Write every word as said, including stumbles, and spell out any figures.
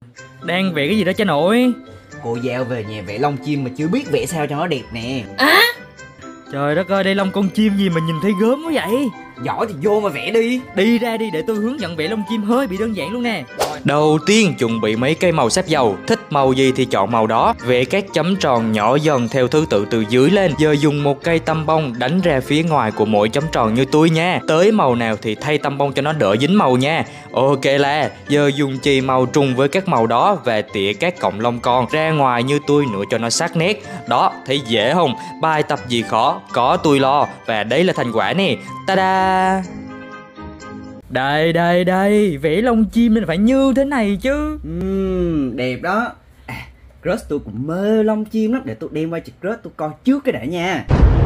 Đang vẽ cái gì đó cha nội? Cô giao về nhà vẽ lông chim mà chưa biết vẽ sao cho nó đẹp nè. À, Trời đất ơi, đây lông con chim gì mà nhìn thấy gớm quá vậy? Giỏi thì vô mà vẽ đi. Đi ra đi để tôi hướng dẫn vẽ lông chim, hơi bị đơn giản luôn nè. Đầu tiên chuẩn bị mấy cây màu sáp dầu, thích màu gì thì chọn màu đó. Vẽ các chấm tròn nhỏ dần theo thứ tự từ dưới lên. Giờ dùng một cây tăm bông đánh ra phía ngoài của mỗi chấm tròn như tôi nha. Tới màu nào thì thay tăm bông cho nó đỡ dính màu nha. Ok là giờ dùng chì màu trùng với các màu đó và tỉa các cọng lông con ra ngoài như tôi nữa cho nó sắc nét. Đó, thấy dễ không? Bài tập gì khó, có tôi lo. Và đây là thành quả nè. Ta-da! Đây đây đây, vẽ lông chim nên phải như thế này chứ. Ừm, đẹp đó. À, crush tôi cũng mê lông chim lắm. Để tôi đem qua cho crush tôi coi trước cái đã nha.